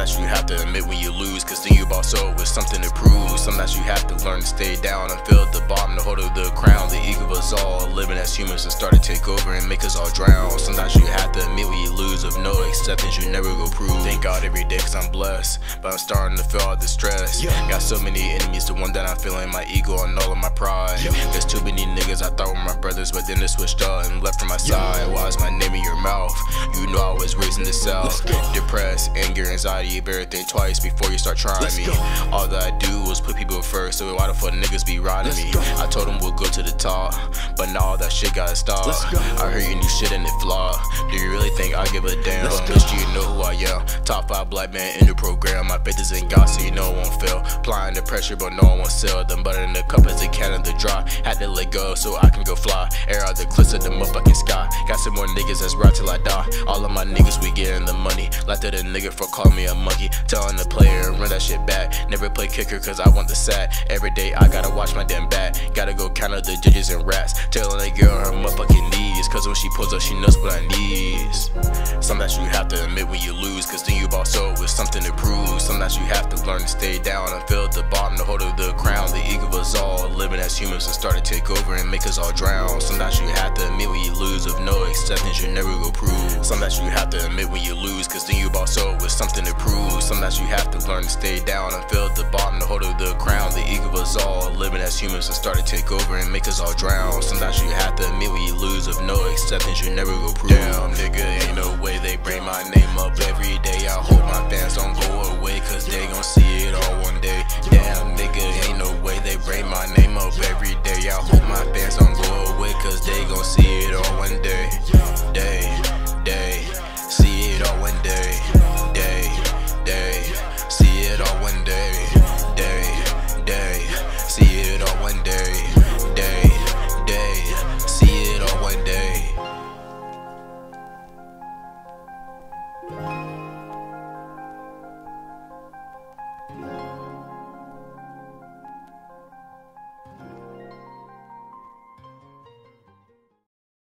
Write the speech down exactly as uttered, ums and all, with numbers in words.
that you have to admit when you lose, cause then you boss up with something to prove. Some that you have to learn to stay down and feel at the bottom to hold of the crown. The ego of us all living as humans and start to take over and make us all drown. Sometimes you have to admit when you lose, of no acceptance you never go prove. Thank God every day cause I'm blessed, but I'm starting to feel all the stress. Yeah. Got so many enemies, the one that I'm feeling, my ego and all of my pride. Yeah. There's too many niggas I thought were my brothers, but then they switched up and left from my yeah. side. Why is my name in your mouth? You know I was raising the south. Depressed, anger, anxiety, everything twice before you start trying Let's me. Go. All that I do was put people first, so why the fuck niggas be riding me? Go. I told them we'll go to the top, but now all that shit gotta stop. I heard you new shit and it flawed. Do you really think I give a damn? Just you know who I am. Top five black man in the program. My faith is in God, so you know it won't fail. Applying the pressure, but no one won't sell. Them butter in the cup as a can of the dry. Had to let go so I can go fly. Air out the cliffs of the motherfucking sky. Got some more niggas that's ride till I die. All of my niggas, we getting the money. Laughed at a nigga for calling me a monkey. Telling the player and run that shit back. Never play kicker cause I want the sack. Every day I gotta watch my damn back. Gotta go count up the digits and rats. Telling that girl her motherfucking knees, cause when she pulls up she knows what I need. Some that you have to admit when you lose, cause then you boss up with something to prove. Some that you have to learn to stay down and feel at the bottom to hold of the crown. The ego of us all living as humans and start to take over and make us all drown. Some that you have to admit when you lose, of no acceptance you never go prove. Some that you have to admit when you lose, cause then you boss up with something to prove. Some that you have to learn to stay down and feel at the bottom to hold of the crown. The ego of us all living as humans and start to take over and make us all drown. Sometimes you have to admit when you lose, of no acceptance you never go prove. Damn nigga, ain't no way they bring my name up every day. I hope my fans don't go away, cause they gon' see it all one day. Damn nigga, ain't no way they bring my name up every day. I hope my fans don't go away, cause they gon' see it all one day. Day, day, see it all one day. Day, day, see it all one day. Day, day, see it all one day.